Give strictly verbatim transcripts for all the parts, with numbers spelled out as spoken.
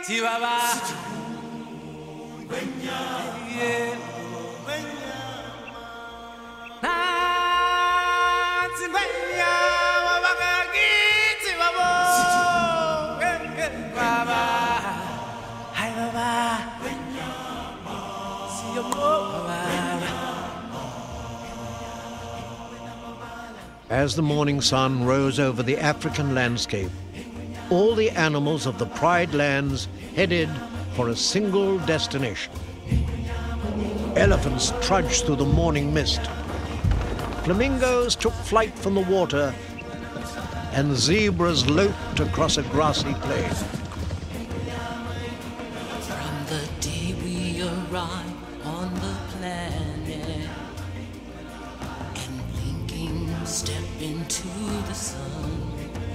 As the morning sun rose over the African landscape, all the animals of the Pride Lands headed for a single destination. Elephants trudged through the morning mist. Flamingos took flight from the water, and zebras loped across a grassy plain. From the day we arrive on the planet and blinking step into the sun,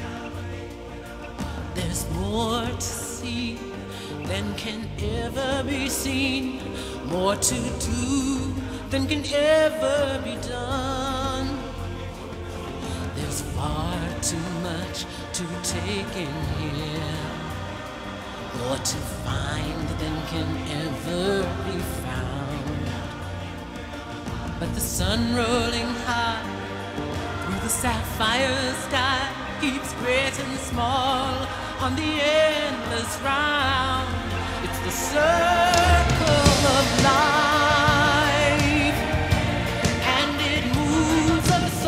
there's more to see than can ever be seen, more to do than can ever be done. There's far too much to take in here, more to find than can ever be found. But the sun rolling high through the sapphire sky keeps great and small on the endless round. It's the circle of life, and it moves us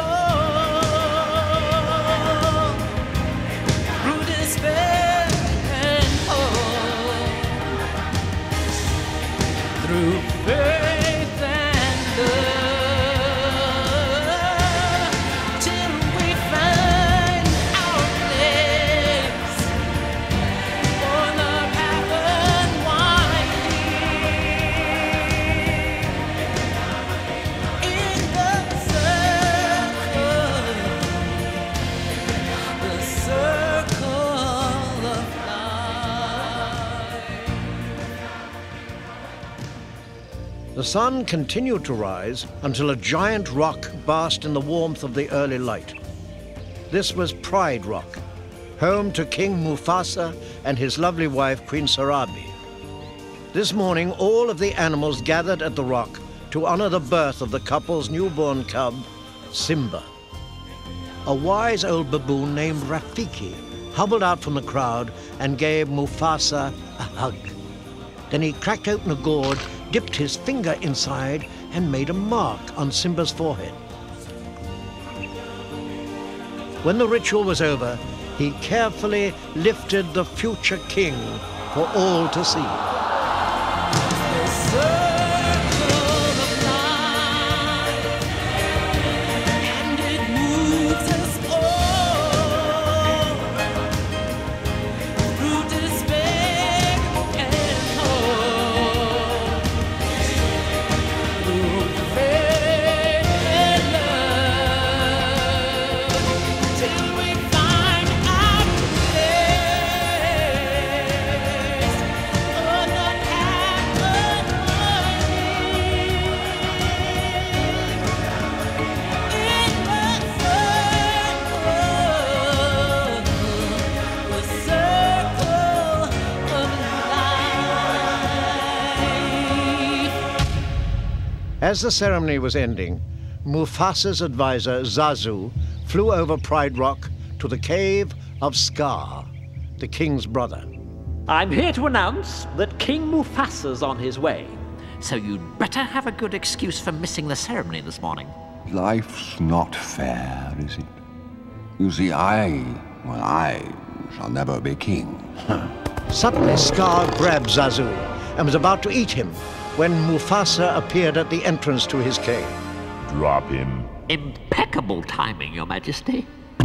all through despair and hope, through faith and love. The sun continued to rise until a giant rock basked in the warmth of the early light. This was Pride Rock, home to King Mufasa and his lovely wife, Queen Sarabi. This morning, all of the animals gathered at the rock to honor the birth of the couple's newborn cub, Simba. A wise old baboon named Rafiki hobbled out from the crowd and gave Mufasa a hug. Then he cracked open a gourd, dipped his finger inside, and made a mark on Simba's forehead. When the ritual was over, he carefully lifted the future king for all to see. As the ceremony was ending, Mufasa's advisor, Zazu, flew over Pride Rock to the cave of Scar, the king's brother. I'm here to announce that King Mufasa's on his way, so you'd better have a good excuse for missing the ceremony this morning. Life's not fair, is it? You see, I, well, I shall never be king. Suddenly, Scar grabbed Zazu and was about to eat him when Mufasa appeared at the entrance to his cave. Drop him. Impeccable timing, Your Majesty.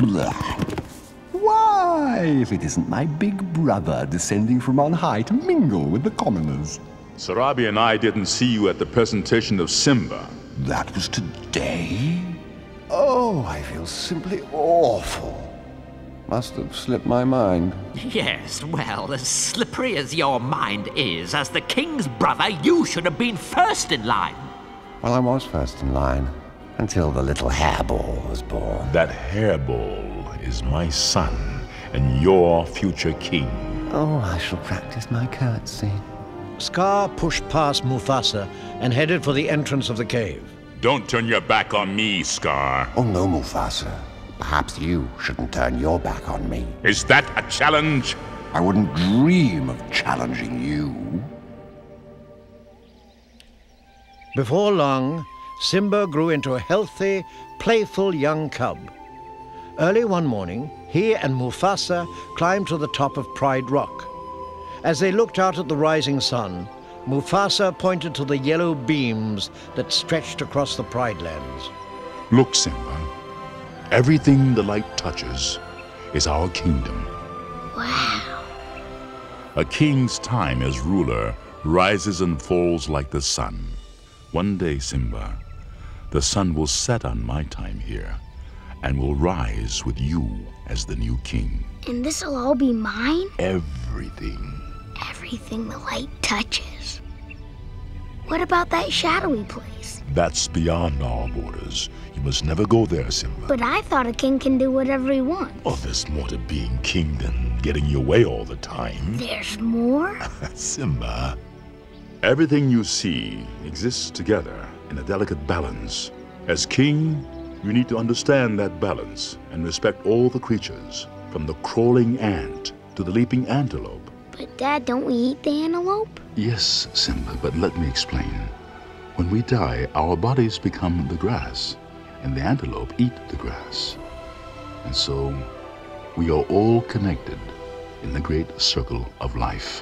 Why, if it isn't my big brother descending from on high to mingle with the commoners? Sarabi and I didn't see you at the presentation of Simba. That was today? Oh, I feel simply awful. Must have slipped my mind. Yes, well, as slippery as your mind is, as the king's brother, you should have been first in line. Well, I was first in line, until the little hairball was born. That hairball is my son, and your future king. Oh, I shall practice my curtsy. Scar pushed past Mufasa and headed for the entrance of the cave. Don't turn your back on me, Scar. Oh no, Mufasa. Perhaps you shouldn't turn your back on me. Is that a challenge? I wouldn't dream of challenging you. Before long, Simba grew into a healthy, playful young cub. Early one morning, he and Mufasa climbed to the top of Pride Rock. As they looked out at the rising sun, Mufasa pointed to the yellow beams that stretched across the Pride Lands. Look, Simba. Everything the light touches is our kingdom. Wow. A king's time as ruler rises and falls like the sun. One day, Simba, the sun will set on my time here and will rise with you as the new king. And this'll all be mine? Everything. Everything the light touches. What about that shadowy place? That's beyond our borders. You must never go there, Simba. But I thought a king can do whatever he wants. Oh, there's more to being king than getting your way all the time. There's more? Simba, everything you see exists together in a delicate balance. As king, you need to understand that balance and respect all the creatures, from the crawling ant to the leaping antelope. But Dad, don't we eat the antelope? Yes, Simba, but let me explain. When we die, our bodies become the grass, and the antelope eat the grass. And so, we are all connected in the great circle of life.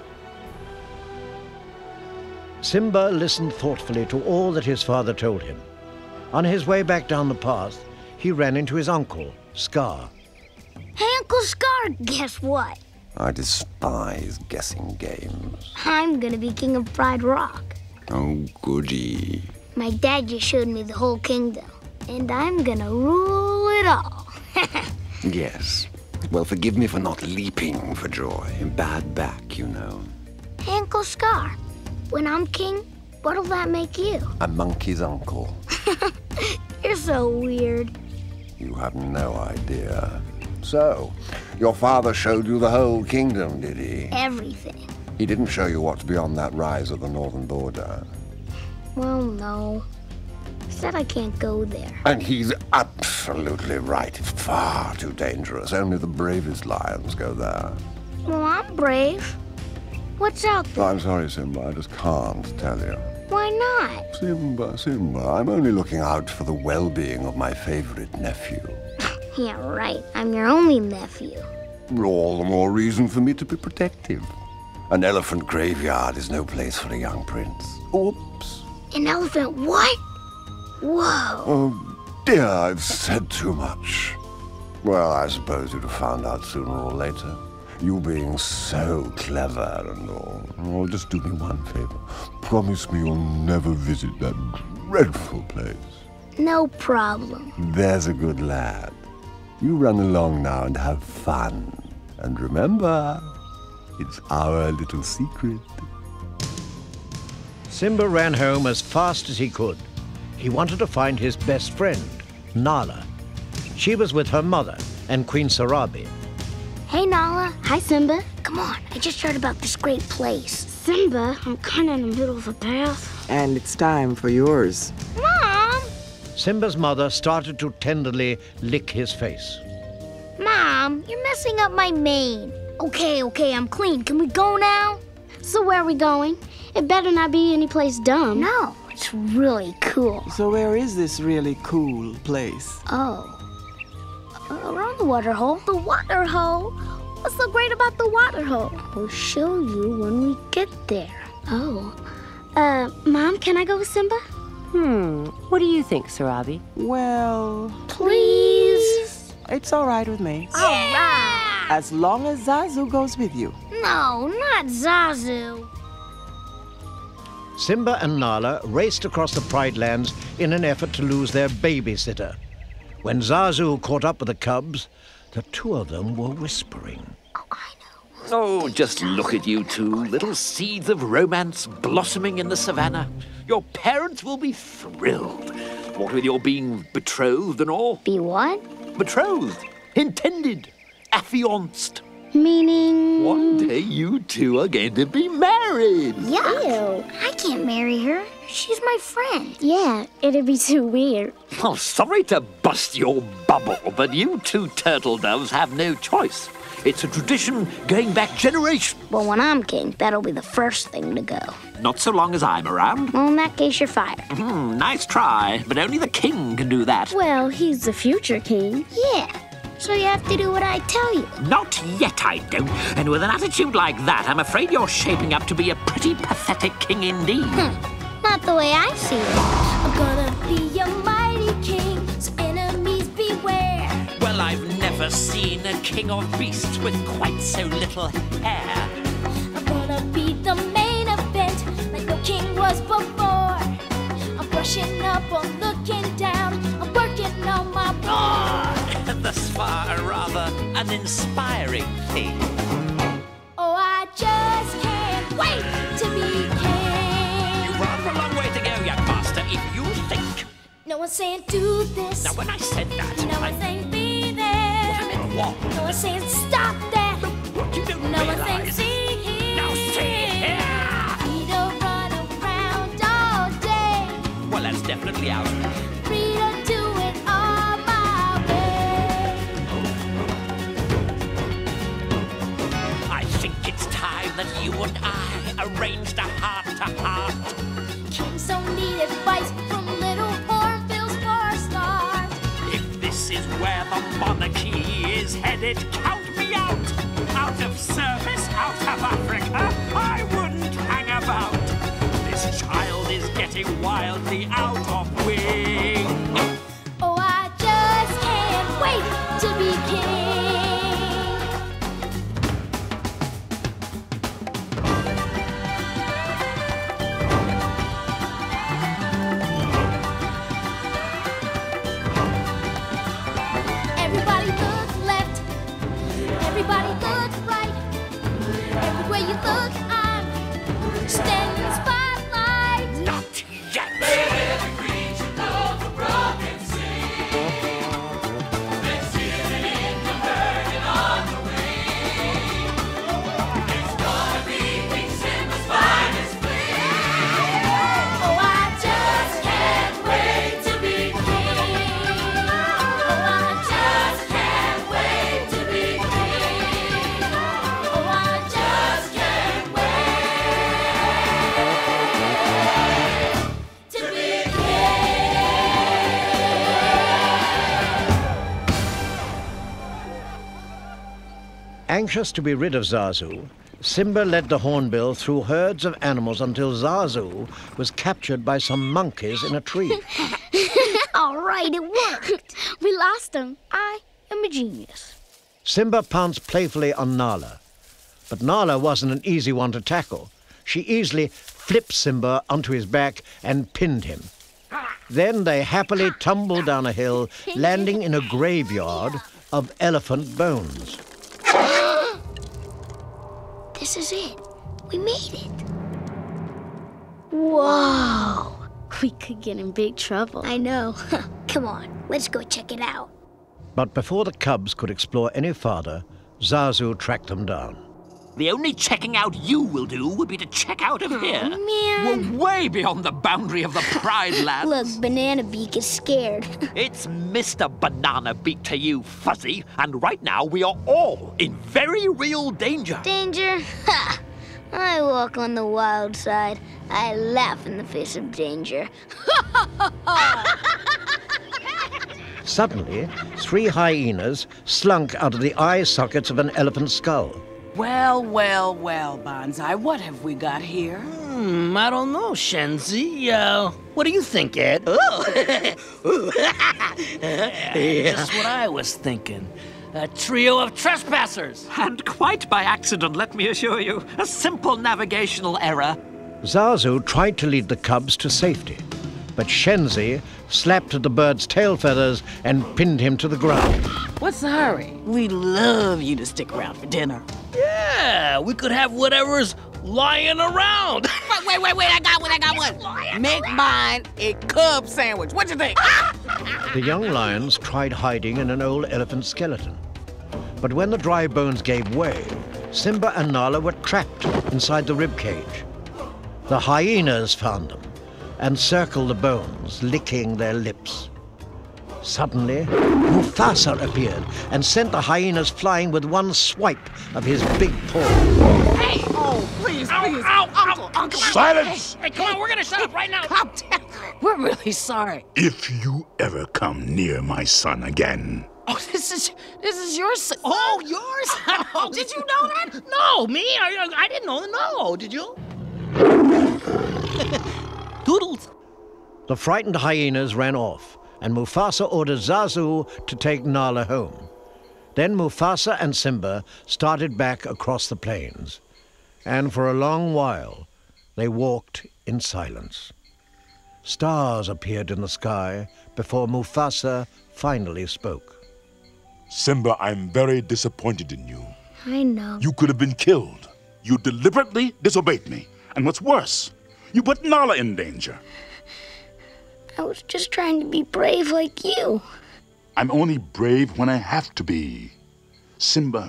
Simba listened thoughtfully to all that his father told him. On his way back down the path, he ran into his uncle, Scar. Hey, Uncle Scar, guess what? I despise guessing games. I'm gonna be king of Pride Rock. Oh, goody. My dad just showed me the whole kingdom, and I'm gonna rule it all. Yes. Well, forgive me for not leaping for joy. Bad back, you know. Hey, Uncle Scar, when I'm king, what'll that make you? A monkey's uncle. You're so weird. You have no idea. So, your father showed you the whole kingdom, did he? Everything. He didn't show you what's beyond that rise at the northern border. Well, no. He said I can't go there. And he's absolutely right. It's far too dangerous. Only the bravest lions go there. Well, I'm brave. What's out there? Oh, I'm sorry, Simba. I just can't tell you. Why not? Simba, Simba, I'm only looking out for the well-being of my favorite nephew. Yeah, right. I'm your only nephew. All the more reason for me to be protective. An elephant graveyard is no place for a young prince. Oops. An elephant what? Whoa. Oh, dear, I've said too much. Well, I suppose you'd have found out sooner or later. You being so clever and all. Oh, just do me one favor. Promise me you'll never visit that dreadful place. No problem. There's a good lad. You run along now and have fun. And remember, it's our little secret. Simba ran home as fast as he could. He wanted to find his best friend, Nala. She was with her mother and Queen Sarabi. Hey, Nala. Hi, Simba. Come on, I just heard about this great place. Simba, I'm kind of in the middle of a bath. And it's time for yours. Mom! Simba's mother started to tenderly lick his face. Mom, you're messing up my mane. Okay, okay, I'm clean. Can we go now? So where are we going? It better not be any place dumb. No, it's really cool. So where is this really cool place? Oh. Around the water hole. The water hole? What's so great about the water hole? We'll show you when we get there. Oh. Uh, Mom, can I go with Simba? Hmm. What do you think, Sarabi? Well, Please? it's all right with me. All right. As long as Zazu goes with you. No, not Zazu. Simba and Nala raced across the Pride Lands in an effort to lose their babysitter. When Zazu caught up with the cubs, the two of them were whispering. Oh, I know. Oh, just look at you two, little seeds of romance blossoming in the savannah. Your parents will be thrilled. What with your being betrothed and all. Be what? Betrothed, intended, affianced. Meaning... One day you two are going to be married. Yuck. Ew. I can't marry her. She's my friend. Yeah, it'd be too weird. Oh, sorry to bust your bubble, but you two turtle doves have no choice. It's a tradition going back generations. Well, when I'm king, that'll be the first thing to go. Not so long as I'm around. Well, in that case, you're fired. Hmm, nice try, but only the king can do that. Well, he's the future king. Yeah, so you have to do what I tell you. Not yet, I don't. And with an attitude like that, I'm afraid you're shaping up to be a pretty pathetic king indeed. Hmm, not the way I see it. I'm gonna be a mighty king, so enemies beware. Well, I've never seen a king or beast with quite so little hair. I'm gonna be the main event, like no king was before. I'm brushing up, I'm looking down, I'm working on my roar. Thus far, a rather uninspiring thing. Oh, I just can't wait to be king. You've rather a long way to go, young master, if you think. No one's saying do this. Now, when I said that, No I one's saying be there. I meant what? No one's saying stop that. What you don't No one's saying realize. see here. Now, see here. Free to run around all day. Well, that's definitely out. Free to do it all my way. I think it's time that you and I arranged a heart-to-heart. Kings don't need advice from little hornbills for a start. If this is where the monarchy is headed, count me out. Out of service, out of Africa, I wouldn't hang about. This child is getting wildly out of wing. Oh, I just can't wait to be king. Everybody look left. Everybody look right. Everywhere you look, I'm standing in the spotlight. Not yet. Oh, I just can't wait to be king. Oh, I just can't wait to be king. Oh, I just can't wait to be king. Anxious to be rid of Zazu, Simba led the Hornbill through herds of animals until Zazu was captured by some monkeys in a tree. All right, it worked. We lost him. I am a genius. Simba pounced playfully on Nala, but Nala wasn't an easy one to tackle. She easily flipped Simba onto his back and pinned him. Then they happily tumbled down a hill, landing in a graveyard of elephant bones. This is it. We made it. Whoa. We could get in big trouble. I know. Come on, let's go check it out. But before the cubs could explore any farther, Zazu tracked them down. The only checking out you will do would be to check out of here. Man. We're way beyond the boundary of the Pride Lands. Look, Banana Beak is scared. It's Mister Banana Beak to you, Fuzzy, and right now we are all in very real danger. Danger? Ha! I walk on the wild side. I laugh in the face of danger. Suddenly, three hyenas slunk out of the eye sockets of an elephant's skull. Well, well, well, Bonsai, what have we got here? Hmm, I don't know, Shenzi. Uh, what do you think, Ed? Just what I was thinking. A trio of trespassers. And quite by accident, let me assure you. A simple navigational error. Zazu tried to lead the cubs to safety, but Shenzi slapped at the bird's tail feathers and pinned him to the ground. What's the hurry? We'd love you to stick around for dinner. Yeah, we could have whatever's lying around. Wait, wait, wait, wait, I got one, I got one. Make mine a cub sandwich. What you think? The young lions tried hiding in an old elephant skeleton, But when the dry bones gave way, Simba and Nala were trapped inside the ribcage. The hyenas found them and circled the bones, licking their lips. Suddenly, Mufasa appeared and sent the hyenas flying with one swipe of his big paw. Hey! Oh, please, please. Ow, ow, Uncle, Uncle. Silence! Hey, come on, we're gonna shut up right now. Calm down. We're really sorry. If you ever come near my son again, Oh, this is this is your son. Oh, yours? Oh, did you know that? No, me? I, I didn't know. No, did you? Doodles. The frightened hyenas ran off, and Mufasa ordered Zazu to take Nala home. Then Mufasa and Simba started back across the plains, and for a long while they walked in silence. Stars appeared in the sky before Mufasa finally spoke. Simba, I'm very disappointed in you. I know. You could have been killed. You deliberately disobeyed me. And what's worse, you put Nala in danger. I was just trying to be brave like you. I'm only brave when I have to be. Simba,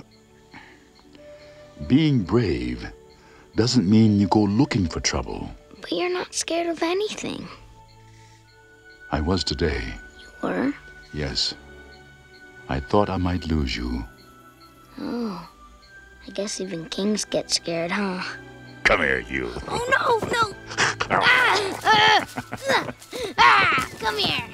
being brave doesn't mean you go looking for trouble. But you're not scared of anything. I was today. You were? Yes. I thought I might lose you. Oh. I guess even kings get scared, huh? Come here, you. Oh, no, no. ah, ah, ah, ah, come here.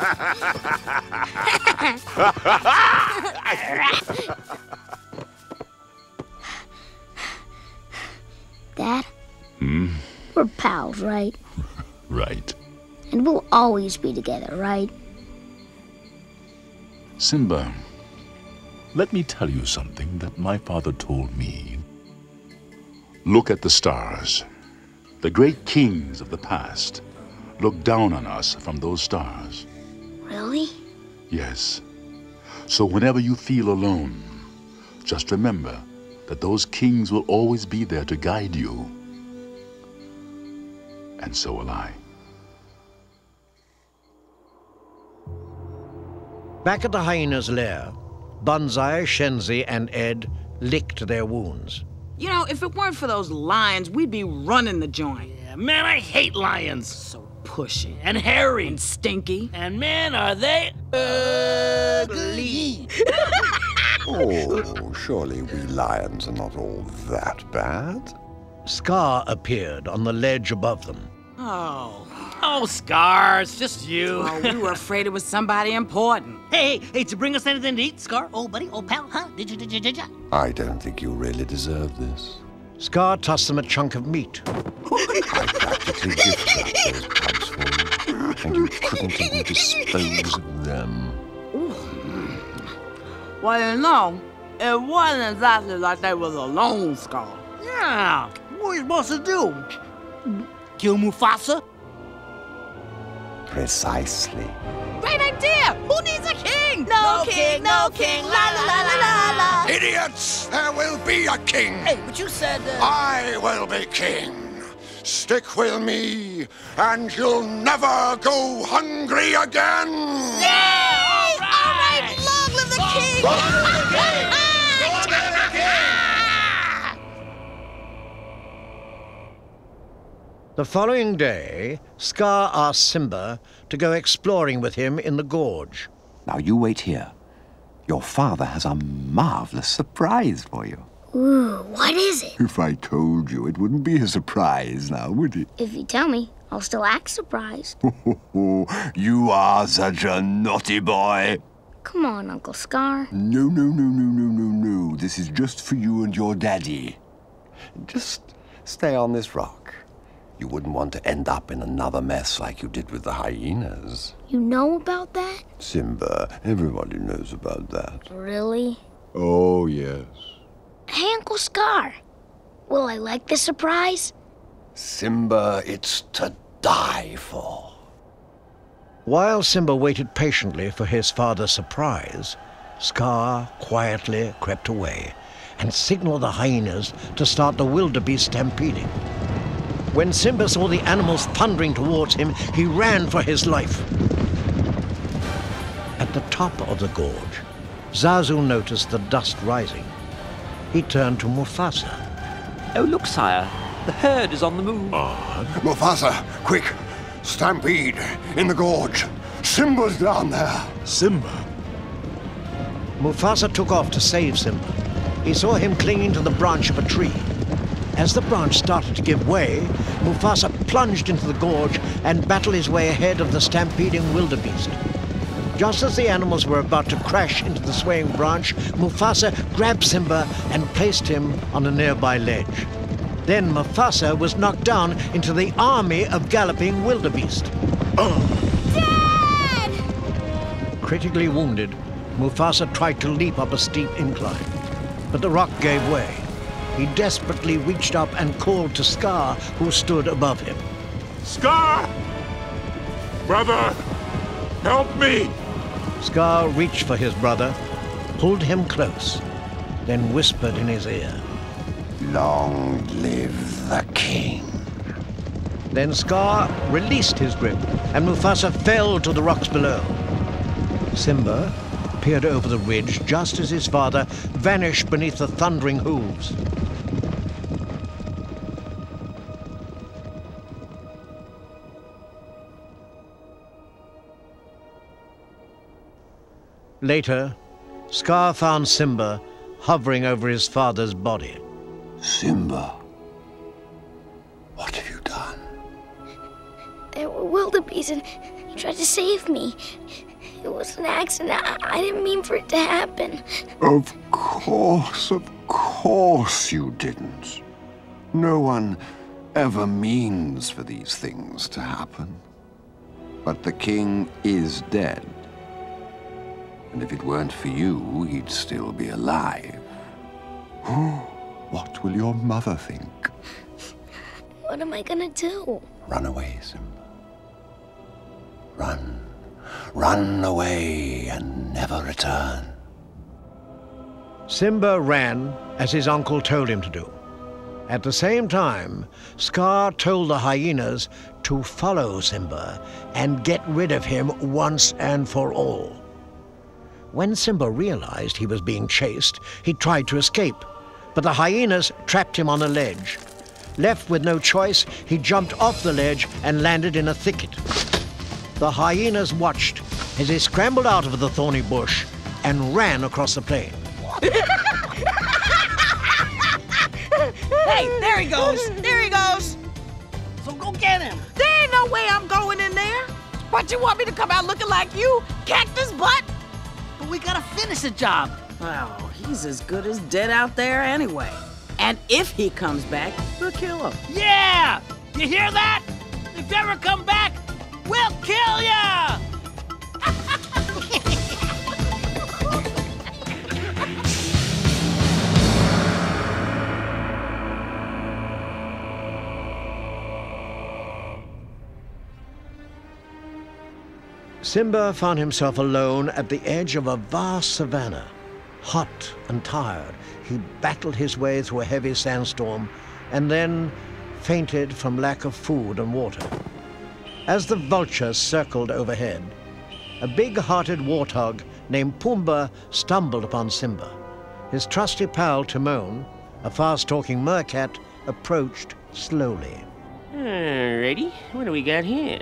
Dad? Hmm? We're pals, right? Right. And we'll always be together, right? Simba, let me tell you something that my father told me. Look at the stars. The great kings of the past looked down on us from those stars. Really? Yes. So whenever you feel alone, just remember that those kings will always be there to guide you. And so will I. Back at the hyena's lair, Banzai, Shenzi, and Ed licked their wounds. You know, if it weren't for those lions, we'd be running the joint. Yeah, man, I hate lions. So pushy. And hairy. And stinky. And man, are they ugly. Oh, surely we lions are not all that bad. Scar appeared on the ledge above them. Oh. Oh, Scar, it's just you. Oh, we were afraid it was somebody important. Hey, hey, hey, to bring us anything to eat, Scar? Oh, buddy, oh, pal, huh? Did you, did you, did you? I don't think you really deserve this. Scar tossed them a chunk of meat. I practically gift wrapped those pugs for you, and you couldn't even dispose of them. Well, you know, it wasn't exactly like they was alone, Scar. Yeah, what are you supposed to do? Kill Mufasa? Precisely. Great idea! Who needs a king? No king, no king, la la la la la la. Idiots! There will be a king! Hey, but you said... Uh... I will be king. Stick with me, and you'll never go hungry again! Yay! All right, long live the king! Long live the king! Long live the king! The following day, Scar asked Simba to go exploring with him in the gorge. Now you wait here. Your father has a marvelous surprise for you. Ooh, what is it? If I told you, it wouldn't be a surprise now, would it? If you tell me, I'll still act surprised. You are such a naughty boy. Come on, Uncle Scar. No, no, no, no, no, no, no. This is just for you and your daddy. Just stay on this rock. You wouldn't want to end up in another mess like you did with the hyenas. You know about that? Simba, everybody knows about that. Really? Oh, yes. Hey, Uncle Scar. Will I like the surprise? Simba, it's to die for. While Simba waited patiently for his father's surprise, Scar quietly crept away and signaled the hyenas to start the wildebeest stampeding. When Simba saw the animals thundering towards him, he ran for his life. At the top of the gorge, Zazu noticed the dust rising. He turned to Mufasa. Oh, look, sire. The herd is on the move. Mufasa, quick! Stampede in the gorge. Simba's down there. Simba? Mufasa took off to save Simba. He saw him clinging to the branch of a tree. As the branch started to give way, Mufasa plunged into the gorge and battled his way ahead of the stampeding wildebeest. Just as the animals were about to crash into the swaying branch, Mufasa grabbed Simba and placed him on a nearby ledge. Then Mufasa was knocked down into the army of galloping wildebeest. Dad! Critically wounded, Mufasa tried to leap up a steep incline, but the rock gave way. He desperately reached up and called to Scar, who stood above him. Scar! Brother, help me! Scar reached for his brother, pulled him close, then whispered in his ear. Long live the king. Then Scar released his grip, and Mufasa fell to the rocks below. Simba peered over the ridge just as his father vanished beneath the thundering hooves. Later, Scar found Simba hovering over his father's body. Simba, what have you done? There were wildebeest and he tried to save me. It was an accident. I, I didn't mean for it to happen. Of course, of course you didn't. No one ever means for these things to happen. But the king is dead. And if it weren't for you, he'd still be alive. What will your mother think? What am I gonna do? Run away, Simba. Run. Run away and never return. Simba ran as his uncle told him to do. At the same time, Scar told the hyenas to follow Simba and get rid of him once and for all. When Simba realized he was being chased, he tried to escape, but the hyenas trapped him on a ledge. Left with no choice, he jumped off the ledge and landed in a thicket. The hyenas watched as he scrambled out of the thorny bush and ran across the plain. Hey, there he goes. There he goes. So go get him. There ain't no way I'm going in there. But you want me to come out looking like you, cactus butt? But we gotta finish the job. Well, he's as good as dead out there anyway. And if he comes back, we'll kill him. Yeah! You hear that? If you ever come back, we'll kill ya! Simba found himself alone at the edge of a vast savanna. Hot and tired, he battled his way through a heavy sandstorm and then fainted from lack of food and water. As the vultures circled overhead, a big-hearted warthog named Pumbaa stumbled upon Simba. His trusty pal Timon, a fast-talking mercat, approached slowly. Alrighty, what do we got here?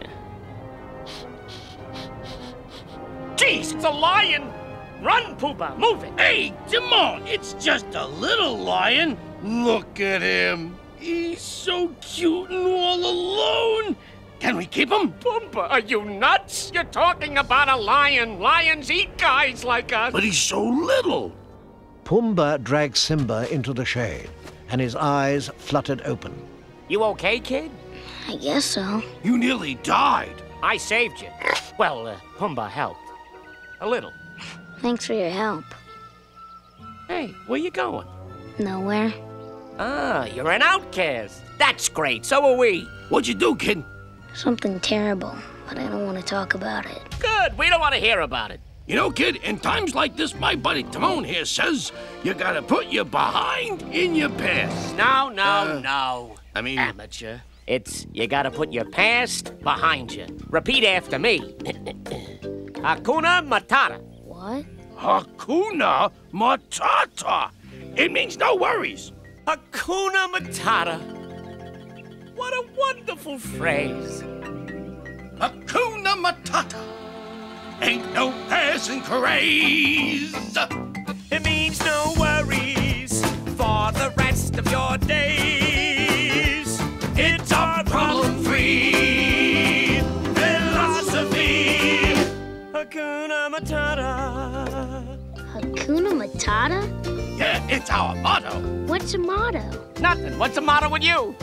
Jeez, it's a lion! Run, Pumbaa, move it! Hey, Timon, it's just a little lion. Look at him. He's so cute and all alone. Can we keep him? Pumbaa, are you nuts? You're talking about a lion. Lions eat guys like us. But he's so little. Pumbaa dragged Simba into the shade, and his eyes fluttered open. You okay, kid? I guess so. You nearly died. I saved you. Well, uh, Pumbaa helped. A little. Thanks for your help. Hey, where you going? Nowhere. Ah, you're an outcast. That's great, so are we. What'd you do, kid? Something terrible, but I don't want to talk about it. Good, we don't want to hear about it. You know, kid, in times like this, my buddy Timon here says you gotta put your behind in your past. No, no, Uh, no. I mean... Amateur. It's you gotta put your past behind you. Repeat after me. Hakuna Matata. What? Hakuna Matata. It means no worries. Hakuna Matata. What a wonderful phrase. Hakuna Matata. Ain't no passing craze. It means no worries for the rest of your days. It's our problem-free philosophy. Hakuna Matata. Hakuna Matata? Yeah, it's our motto. What's a motto? Nothing. What's the matter with you?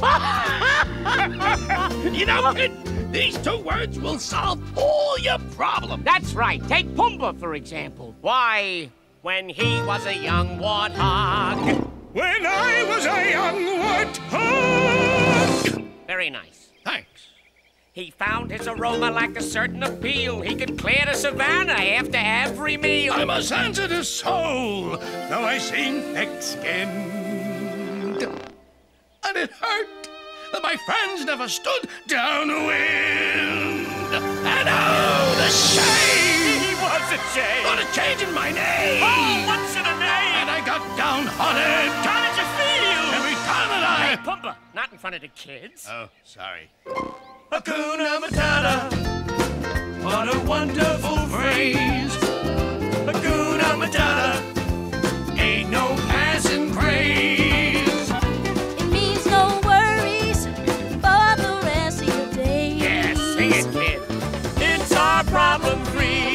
You know what? These two words will solve all your problems. That's right. Take Pumbaa, for example. Why, when he was a young warthog. When I was a young warthog. Very nice. Thanks. He found his aroma like a certain appeal. He could clear the savannah after every meal. I'm a sensitive soul, though I seem thick-skinned. And it hurt that my friends never stood downwind. And oh, the shame! He was ashamed. For the change in my name. Oh, what's in a name? And I got downhearted. How did you feel? Every time that I... Hey, Pumbaa, not in front of the kids. Oh, sorry. Hakuna Matata. What a wonderful phrase. Hakuna Matata. Ain't no passing craze. It means no worries for the rest of your days. Yeah, sing it, kid. It's our problem-free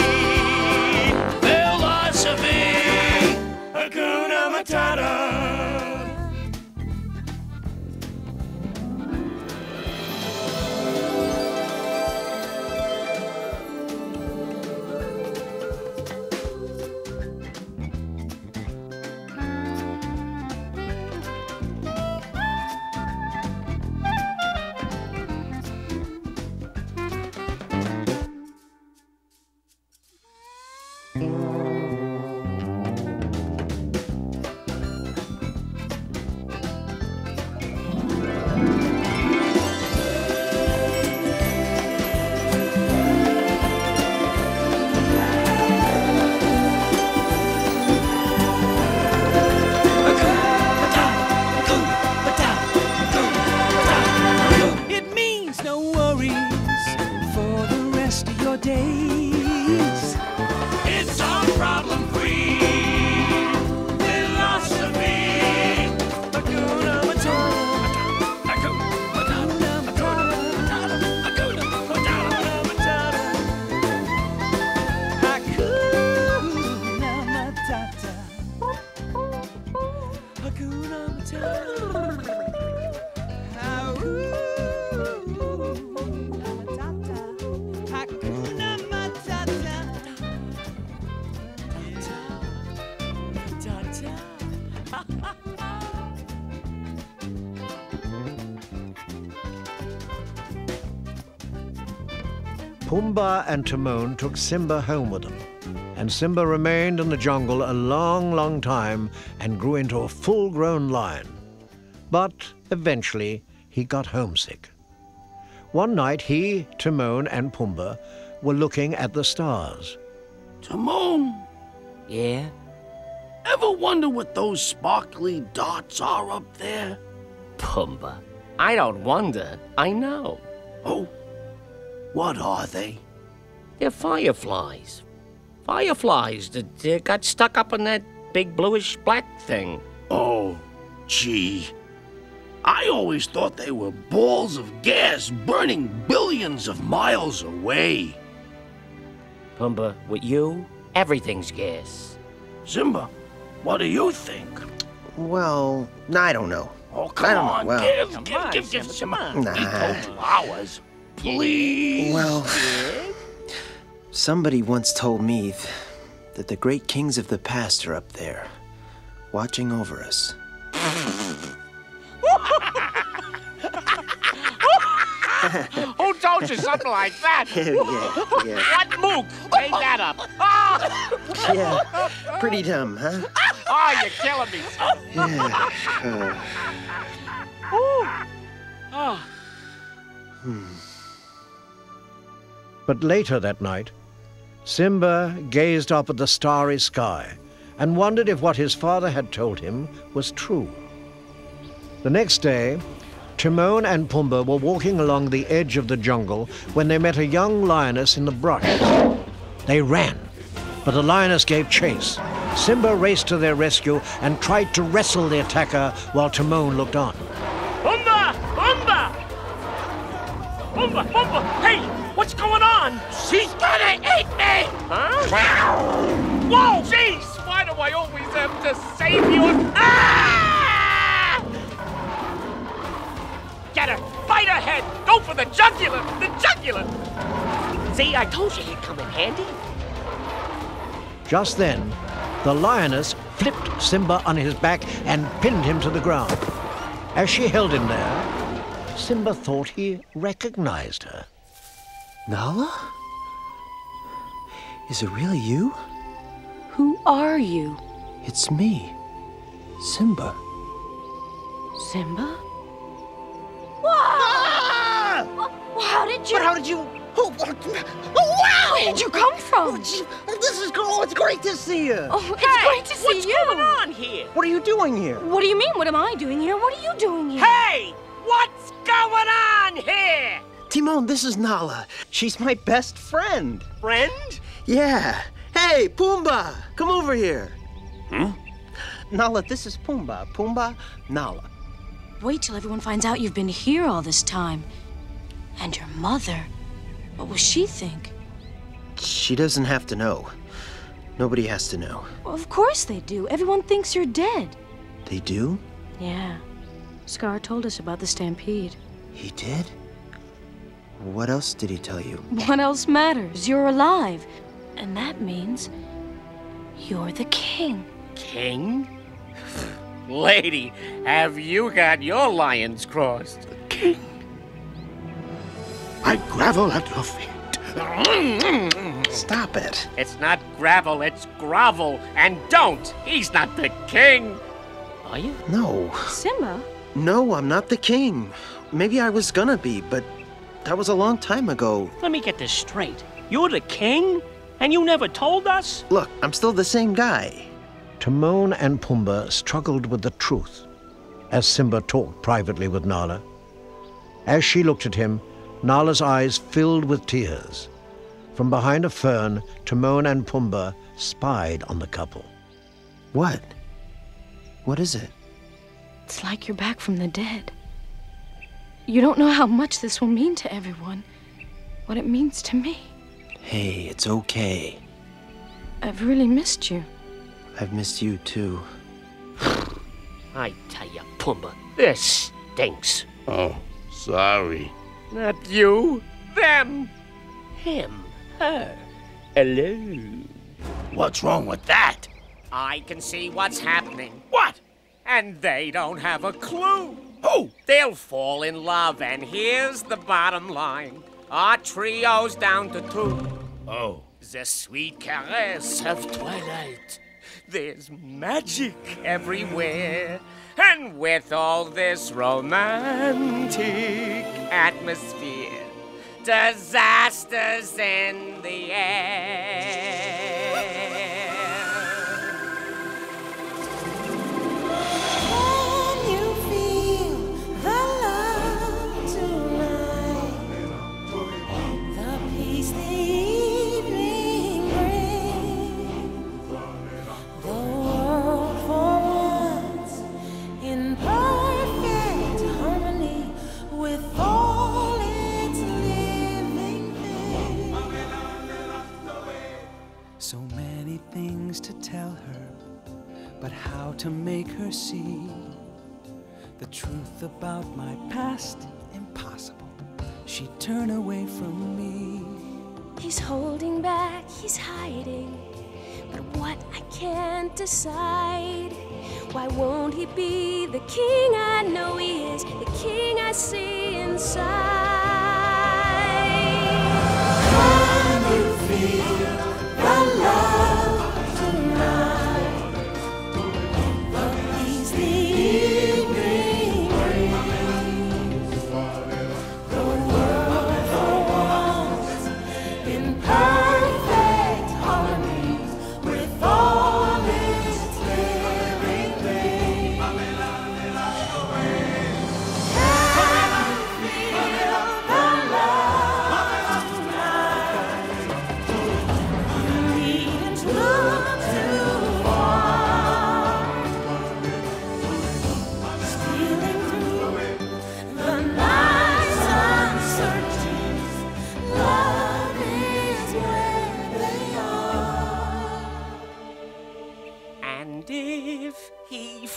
philosophy. Hakuna Matata. Days. It's our problem-free philosophy. Hakuna Matata. Hakuna Matata. Hakuna Matata. Hakuna Matata. Hakuna Matata. Pumbaa and Timon took Simba home with them, and Simba remained in the jungle a long, long time and grew into a full-grown lion. But eventually he got homesick. One night he, Timon, and Pumbaa were looking at the stars. Timon, Yeah? ever wonder what those sparkly dots are up there? Pumbaa, I don't wonder. I know. Oh, what are they? They're fireflies. Fireflies that uh, got stuck up in that big bluish-black thing. Oh, gee. I always thought they were balls of gas burning billions of miles away. Pumbaa, with you, everything's gas. Simba, what do you think? Well, I don't know. Oh, I come don't on, know. Well, give, Come give, on, give, give, Simba, Simba. come on. He Nah. told you ours. Please. Well, somebody once told me th- that the great kings of the past are up there, watching over us. Who told you something like that? yeah, yeah. What mook made that up? Yeah, pretty dumb, huh? Oh, you're killing me. Yeah. Uh, Oh. But later that night, Simba gazed up at the starry sky and wondered if what his father had told him was true. The next day, Timon and Pumbaa were walking along the edge of the jungle when they met a young lioness in the brush. They ran, but the lioness gave chase. Simba raced to their rescue and tried to wrestle the attacker while Timon looked on. Pumbaa! Pumbaa! Pumbaa! Pumbaa! Hey! What's going on? She's gonna eat me! Huh? Whoa! Jeez! Why do I always have to save you? Ah! Get her! Fight ahead! Go for the jugular! The jugular! See, I told you he'd come in handy. Just then, the lioness flipped Simba on his back and pinned him to the ground. As she held him there, Simba thought he recognized her. Nala? Is it really you? Who are you? It's me, Simba. Simba? Whoa! How did you... But how did you... Oh, wow! Where did you come from? This is cool. It's great to see you. Oh, it's Hey, great to see what's you. going on here? What are you doing here? What do you mean? What am I doing here? What are you doing here? Hey! What's going on here? Timon, this is Nala. She's my best friend. Friend? Yeah. Hey, Pumbaa, come over here. Hmm? Nala, this is Pumbaa. Pumbaa, Nala. Wait till everyone finds out you've been here all this time. And your mother. What will she think? She doesn't have to know. Nobody has to know. Well, of course they do. Everyone thinks you're dead. They do? Yeah. Scar told us about the stampede. He did? What else did he tell you? What else matters? You're alive. And that means you're the king. King? Lady, have you got your lions crossed? King. I gravel at your feet. Stop it. It's not gravel, it's grovel. And don't! He's not the king! Are you? No. Simba? No, I'm not the king. Maybe I was gonna be, but that was a long time ago. Let me get this straight. You're the king? And you never told us? Look, I'm still the same guy. Timon and Pumbaa struggled with the truth as Simba talked privately with Nala. As she looked at him, Nala's eyes filled with tears. From behind a fern, Timon and Pumbaa spied on the couple. What? What is it? It's like you're back from the dead. You don't know how much this will mean to everyone. What it means to me. Hey, it's okay. I've really missed you. I've missed you too. I tell you, Pumbaa, this stinks. Oh, sorry. Not you, them, him, her. Hello. What's wrong with that? I can see what's happening. What? And they don't have a clue. Who? They'll fall in love, and here's the bottom line. Our trio's down to two. Oh. The sweet caress of twilight. There's magic everywhere. And with all this romantic atmosphere, disasters in the air. Can you feel the love tonight? The peace the evening brings. The world for once in perfect harmony with all its living things. So many things to tell her, but how to make her see the truth about my past? Impossible. She'd turn away from me. He's holding back, he's hiding. But what I can't decide. Why won't he be the king I know he is, the king I see inside? Can you feel the love tonight? The peace the evening brings. The world for once in perfect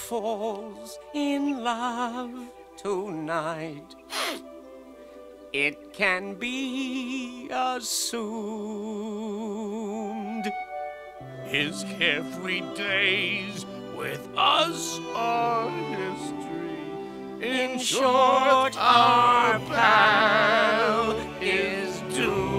falls in love tonight. It can be assumed his carefree days with us are history. In short, our pal is doomed.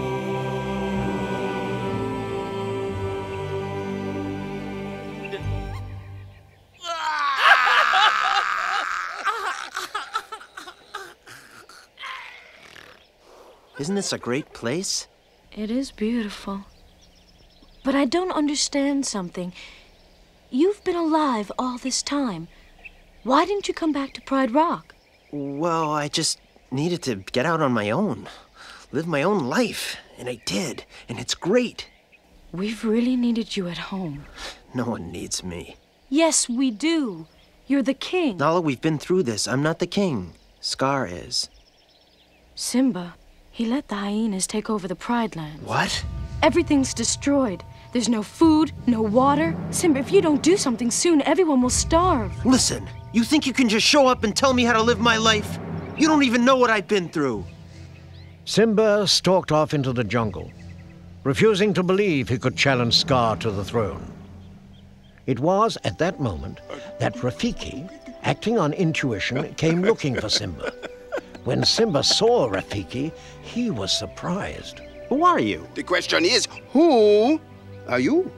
Isn't this a great place? It is beautiful. But I don't understand something. You've been alive all this time. Why didn't you come back to Pride Rock? Well, I just needed to get out on my own. Live my own life. And I did. And it's great. We've really needed you at home. No one needs me. Yes, we do. You're the king. Nala, we've been through this. I'm not the king. Scar is. Simba, he let the hyenas take over the Pride Lands. What? Everything's destroyed. There's no food, no water. Simba, if you don't do something soon, everyone will starve. Listen, you think you can just show up and tell me how to live my life? You don't even know what I've been through. Simba stalked off into the jungle, refusing to believe he could challenge Scar to the throne. It was at that moment that Rafiki, acting on intuition, came looking for Simba. When Simba saw Rafiki, he was surprised. Who are you? The question is, who are you?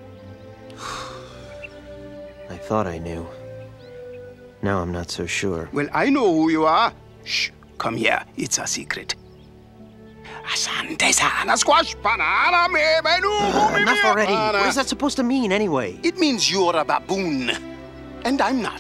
I thought I knew. Now I'm not so sure. Well, I know who you are. Shh, come here. It's a secret. Asante sana squash banana me menu. Uh, enough already. What is that supposed to mean anyway? It means you're a baboon. And I'm not.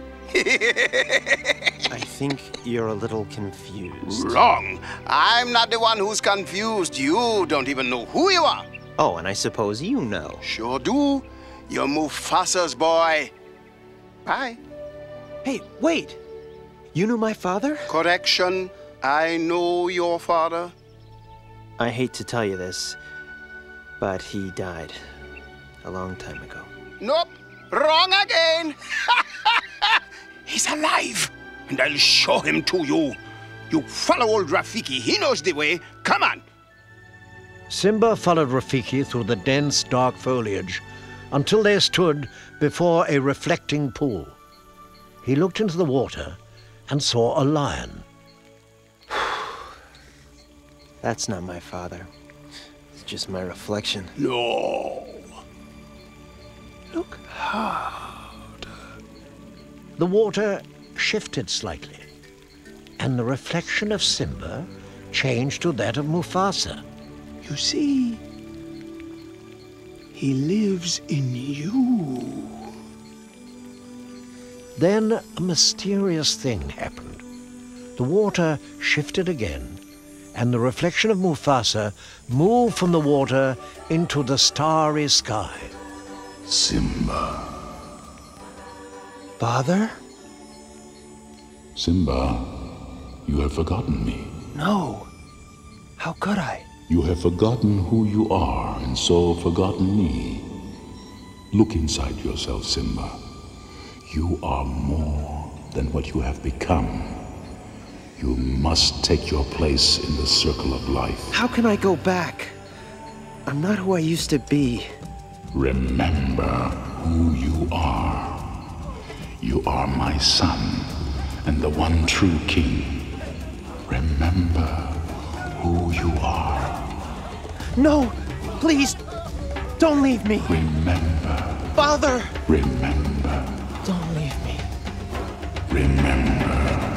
I think you're a little confused. Wrong. I'm not the one who's confused. You don't even know who you are. Oh, and I suppose you know. Sure do. You're Mufasa's boy. Bye. Hey, wait. You knew my father? Correction. I know your father. I hate to tell you this, but he died a long time ago. Nope. Wrong again. He's alive, and I'll show him to you. You follow old Rafiki. He knows the way. Come on. Simba followed Rafiki through the dense, dark foliage until they stood before a reflecting pool. He looked into the water and saw a lion. That's not my father. It's just my reflection. No. Look hard. The water shifted slightly, and the reflection of Simba changed to that of Mufasa. You see, he lives in you. Then a mysterious thing happened. The water shifted again, and the reflection of Mufasa moved from the water into the starry sky. Simba. Father? Simba, you have forgotten me. No. How could I? You have forgotten who you are, and so forgotten me. Look inside yourself, Simba. You are more than what you have become. You must take your place in the circle of life. How can I go back? I'm not who I used to be. Remember who you are. You are my son, and the one true king. Remember who you are. No, please, don't leave me. Remember. Father! Remember. Don't leave me. Remember.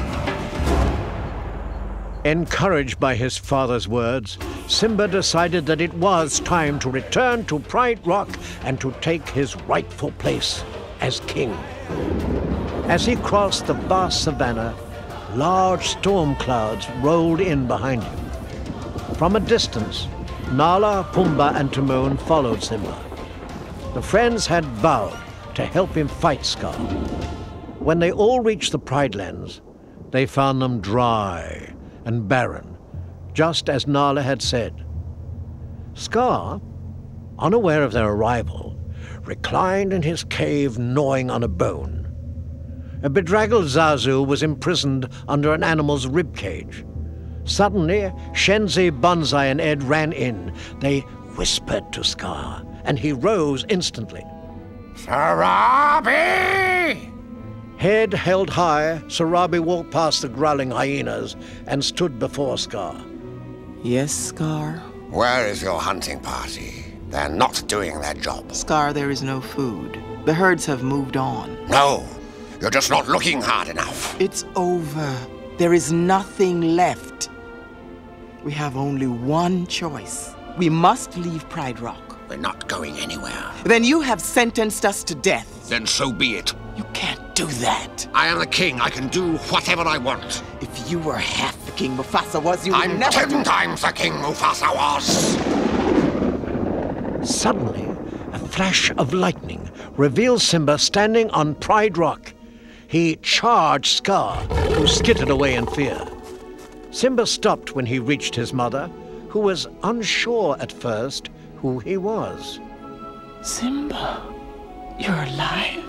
Encouraged by his father's words, Simba decided that it was time to return to Pride Rock and to take his rightful place as king. As he crossed the vast savannah, large storm clouds rolled in behind him. From a distance, Nala, Pumbaa, and Timon followed Simba. The friends had vowed to help him fight Scar. When they all reached the Pride Lands, they found them dry and barren, just as Nala had said. Scar, unaware of their arrival, reclined in his cave gnawing on a bone. A bedraggled Zazu was imprisoned under an animal's ribcage. Suddenly, Shenzi, Bonsai, and Ed ran in. They whispered to Scar, and he rose instantly. Sarabi! Head held high, Sarabi walked past the growling hyenas and stood before Scar. Yes, Scar? Where is your hunting party? They're not doing their job. Scar, there is no food. The herds have moved on. No, you're just not looking hard enough. It's over. There is nothing left. We have only one choice. We must leave Pride Rock. We're not going anywhere. Then you have sentenced us to death. Then so be it. You can't do that. I am the king. I can do whatever I want. If you were half the king Mufasa was, you would I'm never... ten times the king Mufasa was. Suddenly, a flash of lightning revealed Simba standing on Pride Rock. He charged Scar, who skittered away in fear. Simba stopped when he reached his mother, who was unsure at first who he was. Simba, you're alive?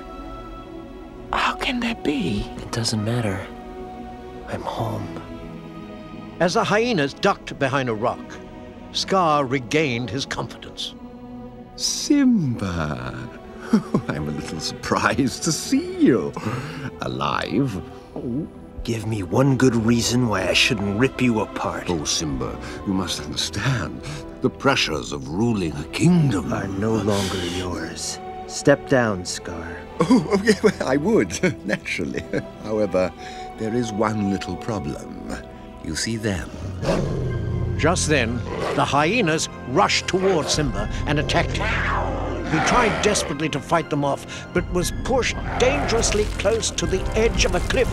How can that be? It doesn't matter. I'm home. As the hyenas ducked behind a rock, Scar regained his confidence. Simba, I'm a little surprised to see you alive. Give me one good reason why I shouldn't rip you apart. Oh, Simba, you must understand. The pressures of ruling a kingdom are no longer yours. Step down, Scar. Oh, okay, well, I would, naturally. However, there is one little problem. You see them? Just then, the hyenas rushed toward Simba and attacked him. He tried desperately to fight them off, but was pushed dangerously close to the edge of a cliff.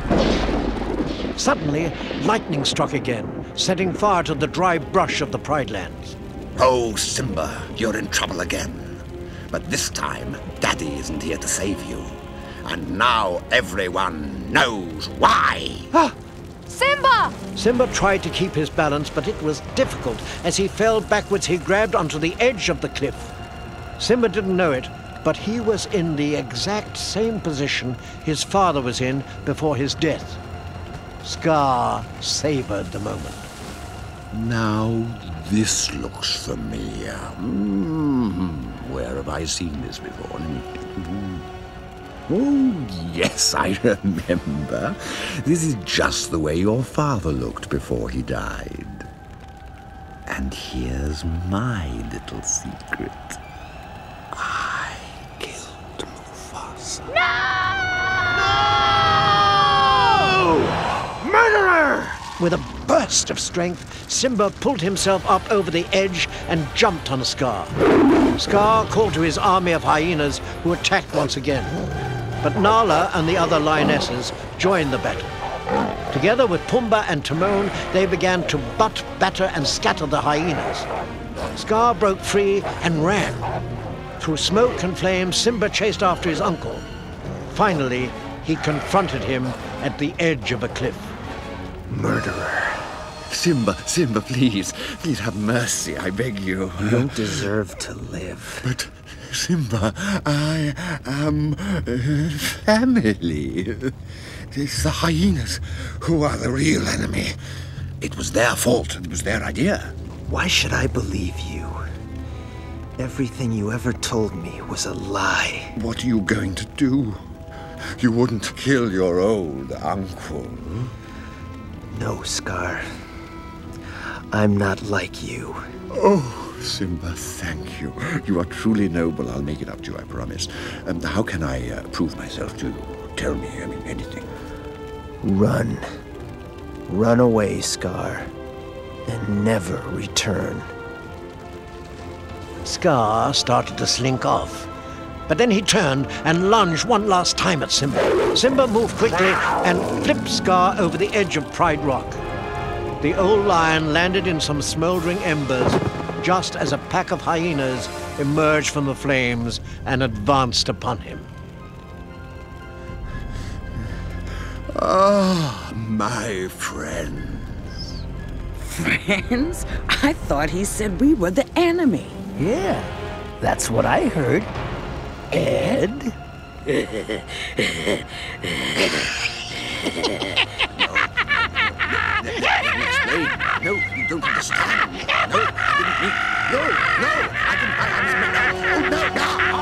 Suddenly, lightning struck again, setting fire to the dry brush of the Pride Lands. Oh, Simba, you're in trouble again. But this time, Daddy isn't here to save you. And now everyone knows why. Ah! Simba! Simba tried to keep his balance, but it was difficult. As he fell backwards, he grabbed onto the edge of the cliff. Simba didn't know it, but he was in the exact same position his father was in before his death. Scar savored the moment. Now this looks familiar. Mm, where have I seen this before? Oh, yes, I remember. This is just the way your father looked before he died. And here's my little secret. I killed Mufasa. No! Murderer! With a burst of strength, Simba pulled himself up over the edge and jumped on Scar. Scar called to his army of hyenas, who attacked once again. But Nala and the other lionesses joined the battle. Together with Pumbaa and Timon, they began to butt, batter, and scatter the hyenas. Scar broke free and ran. Through smoke and flames, Simba chased after his uncle. Finally, he confronted him at the edge of a cliff. Murderer. Simba, Simba, please. Please have mercy, I beg you. You don't deserve to live. But, Simba, I am uh, family. It's the hyenas who are the real enemy. It was their fault. It was their idea. Why should I believe you? Everything you ever told me was a lie. What are you going to do? You wouldn't kill your old uncle. No, Scar. I'm not like you. Oh, Simba, thank you. You are truly noble. I'll make it up to you, I promise. Um, how can I uh, prove myself to you? Tell me, I mean, anything. Run. Run away, Scar, and never return. Scar started to slink off. But then he turned and lunged one last time at Simba. Simba moved quickly and flipped Scar over the edge of Pride Rock. The old lion landed in some smoldering embers just as a pack of hyenas emerged from the flames and advanced upon him. Ah, my friends. Friends? I thought he said we were the enemy. Yeah, that's what I heard. Ed? No, you don't understand. No, I didn't mean. No, no, I didn't. I, I was meant. Oh, no,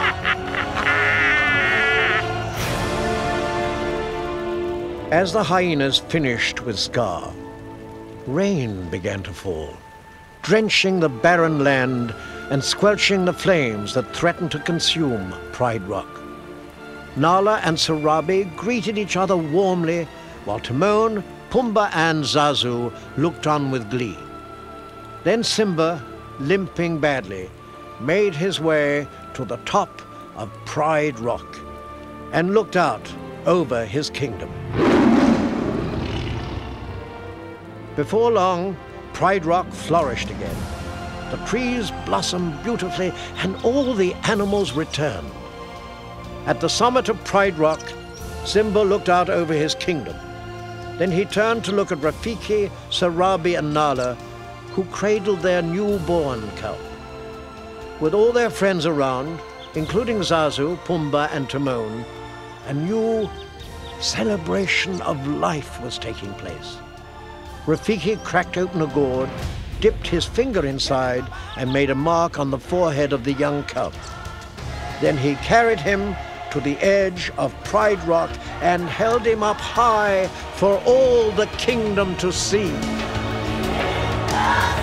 no. As the hyenas finished with Scar, rain began to fall, drenching the barren land and squelching the flames that threatened to consume Pride Rock. Nala and Sarabi greeted each other warmly, while Timon, Pumbaa and Zazu looked on with glee. Then Simba, limping badly, made his way to the top of Pride Rock and looked out over his kingdom. Before long, Pride Rock flourished again. The trees blossomed beautifully and all the animals returned. At the summit of Pride Rock, Simba looked out over his kingdom. Then he turned to look at Rafiki, Sarabi and Nala, who cradled their newborn cub. With all their friends around, including Zazu, Pumbaa and Timon, a new celebration of life was taking place. Rafiki cracked open a gourd, dipped his finger inside, and made a mark on the forehead of the young cub. Then he carried him to the edge of Pride Rock and held him up high for all the kingdom to see.